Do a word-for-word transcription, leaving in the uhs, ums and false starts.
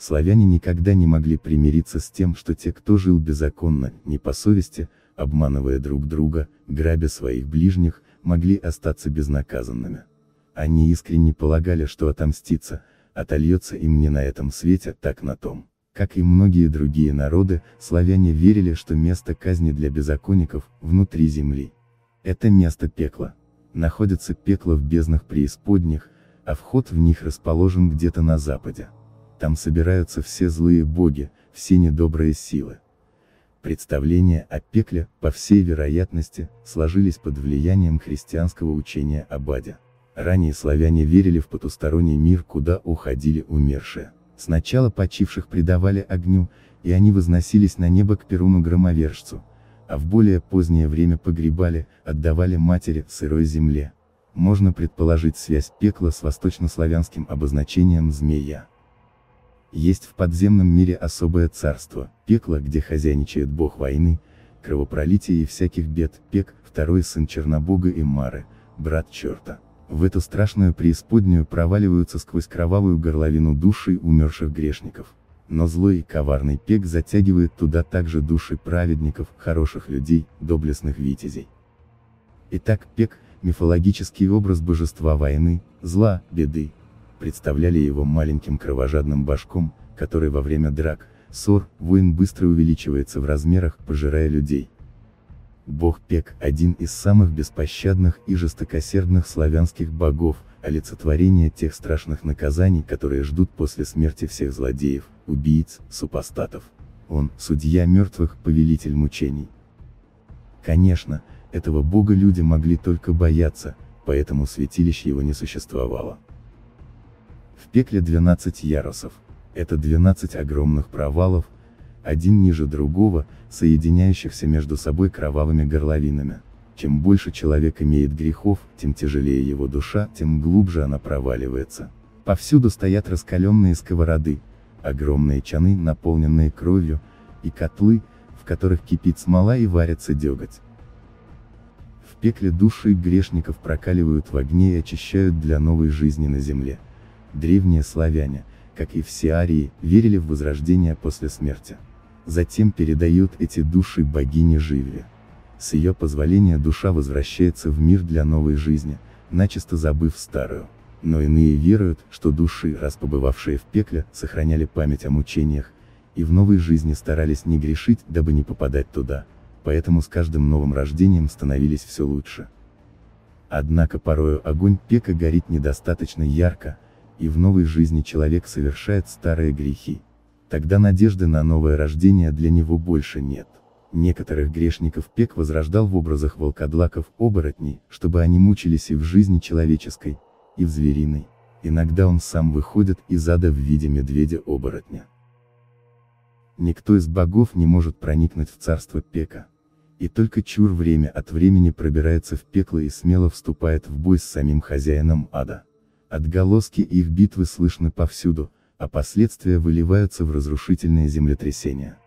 Славяне никогда не могли примириться с тем, что те, кто жил беззаконно, не по совести, обманывая друг друга, грабя своих ближних, могли остаться безнаказанными. Они искренне полагали, что отомститься, отольется им не на этом свете, так на том. Как и многие другие народы, славяне верили, что место казни для беззаконников – внутри земли. Это место пекла. Находится пекло в безднах преисподних, а вход в них расположен где-то на западе. Там собираются все злые боги, все недобрые силы. Представления о пекле, по всей вероятности, сложились под влиянием христианского учения об аде. Ранее славяне верили в потусторонний мир, куда уходили умершие. Сначала почивших предавали огню, и они возносились на небо к Перуну-громовержцу, а в более позднее время погребали, отдавали матери в сырой земле. Можно предположить связь пекла с восточнославянским обозначением «змея». Есть в подземном мире особое царство, пекло, где хозяйничает бог войны, кровопролития и всяких бед, Пек, второй сын Чернобога и Мары, брат черта. В эту страшную преисподнюю проваливаются сквозь кровавую горловину души умерших грешников. Но злой и коварный Пек затягивает туда также души праведников, хороших людей, доблестных витязей. Итак, Пек – мифологический образ божества войны, зла, беды. Представляли его маленьким кровожадным башком, который во время драк, ссор, войн быстро увеличивается в размерах, пожирая людей. Бог Пек – один из самых беспощадных и жестокосердных славянских богов, олицетворение тех страшных наказаний, которые ждут после смерти всех злодеев, убийц, супостатов. Он – судья мертвых, повелитель мучений. Конечно, этого бога люди могли только бояться, поэтому святилищ его не существовало. В пекле двенадцать ярусов. Это двенадцать огромных провалов, один ниже другого, соединяющихся между собой кровавыми горловинами. Чем больше человек имеет грехов, тем тяжелее его душа, тем глубже она проваливается. Повсюду стоят раскаленные сковороды, огромные чаны, наполненные кровью, и котлы, в которых кипит смола и варится деготь. В пекле души грешников прокаливают в огне и очищают для новой жизни на земле. Древние славяне, как и все арии, верили в возрождение после смерти. Затем передают эти души богине Живе. С ее позволения душа возвращается в мир для новой жизни, начисто забыв старую. Но иные веруют, что души, раз побывавшие в пекле, сохраняли память о мучениях, и в новой жизни старались не грешить, дабы не попадать туда, поэтому с каждым новым рождением становились все лучше. Однако порою огонь пека горит недостаточно ярко, и в новой жизни человек совершает старые грехи. Тогда надежды на новое рождение для него больше нет. Некоторых грешников Пек возрождал в образах волкодлаков-оборотней, чтобы они мучились и в жизни человеческой, и в звериной. Иногда он сам выходит из ада в виде медведя-оборотня. Никто из богов не может проникнуть в царство Пека. И только Чур время от времени пробирается в пекло и смело вступает в бой с самим хозяином ада. Отголоски их битвы слышны повсюду, а последствия выливаются в разрушительные землетрясения.